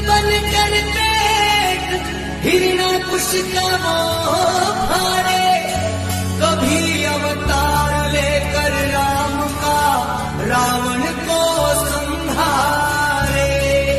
बन कर पेट हिरना कुश का मोह भारे। कभी अवतार लेकर राम का रावण को संहारे।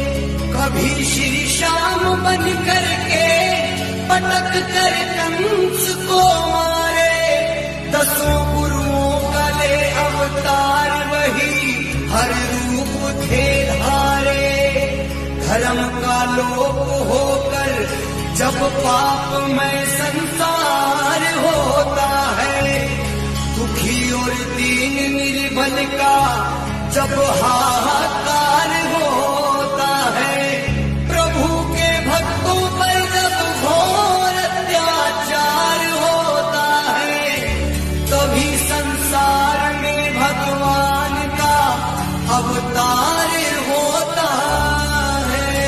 कभी श्री श्याम बन कर के पटक कर कंस को मारे। दसों गुरुओं का ले अवतार वही हर रूप थे धारे। धर्म का लोप होकर जब पाप में संसार होता है। दुखी और दीन निर्बल का जब हाहाकार होता है। प्रभु के भक्तों पर जब घोर अत्याचार होता है। तभी संसार में भगवान का अवतार होता है।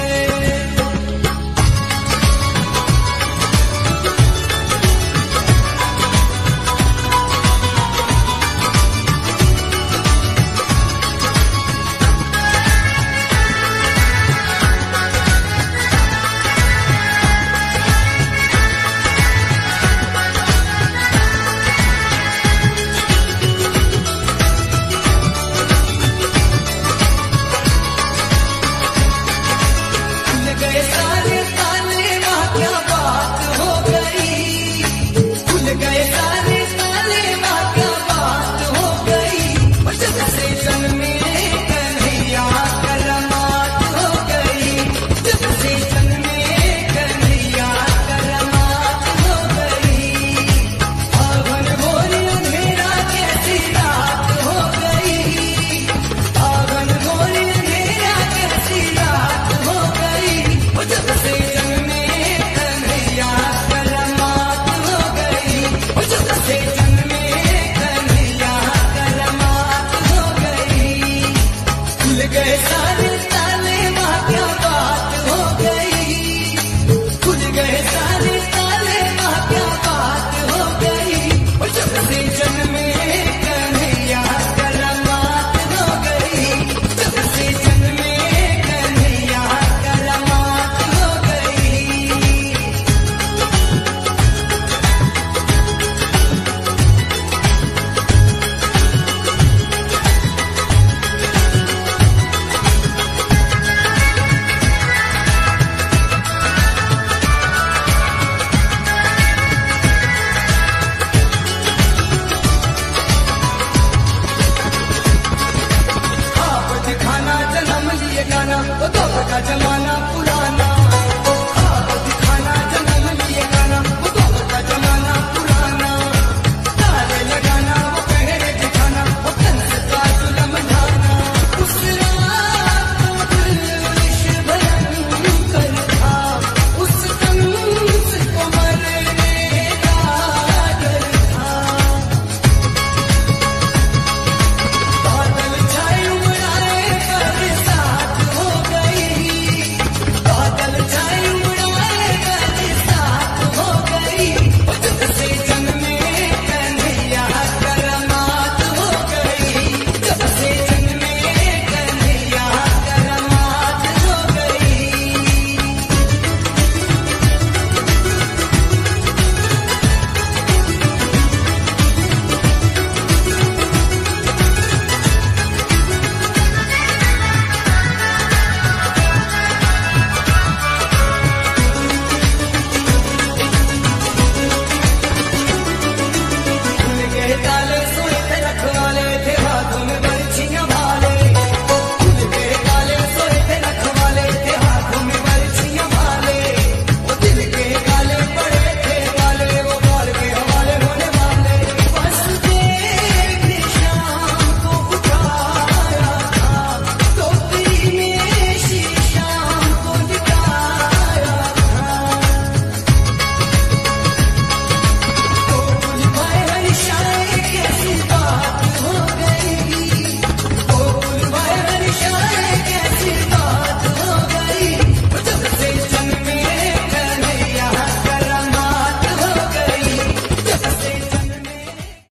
गए सारे